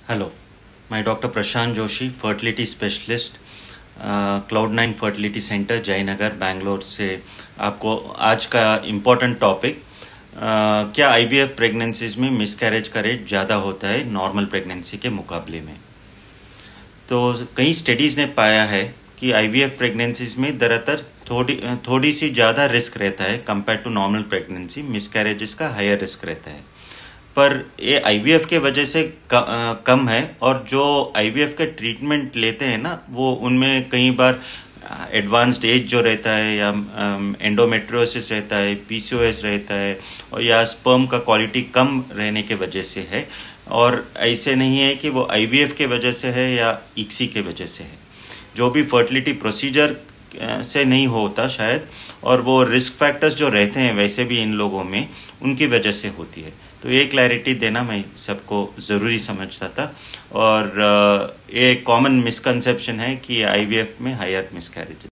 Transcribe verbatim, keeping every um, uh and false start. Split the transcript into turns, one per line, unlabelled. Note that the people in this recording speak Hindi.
हेलो, मैं doctor Prashant Joshi, fertility specialist, Cloud Nine fertility centre, Jayanagar, Bangalore से आपको आज का इम्पोर्टेंट टॉपिक, क्या आईवीएफ प्रेगनेंसीज में मिसकैरेज का रेट ज़्यादा होता है नॉर्मल प्रेगनेंसी के मुकाबले में। तो कई स्टडीज़ ने पाया है कि आईवीएफ प्रेगनेंसीज में दरअसल थोड़ी थोड़ी सी ज़्यादा रिस्क रहता है compare to normal pregnancy. Miscarriages का हायर रिस्क रहता है, पर ये आईवीएफ के वजह से कम है। और जो आईवीएफ का ट्रीटमेंट लेते हैं ना, वो उनमें कई बार एडवांस्ड एज जो रहता है, या एंडोमेट्रियोसिस रहता है, पीसीओएस रहता है, और या स्पर्म का क्वालिटी कम रहने के वजह से है। और ऐसे नहीं है कि वो आईवीएफ के वजह से है या इक्सी के वजह से है। जो भी फर्टिलिटी प्रोसीजर से नहीं होता शायद, और वो रिस्क फैक्टर्स जो रहते हैं वैसे भी इन लोगों में उनकी वजह से होती है। तो ये क्लैरिटी देना मैं सबको ज़रूरी समझता था। और ये कॉमन मिसकंसेप्शन है कि आईवीएफ में हायर मिसकैरेज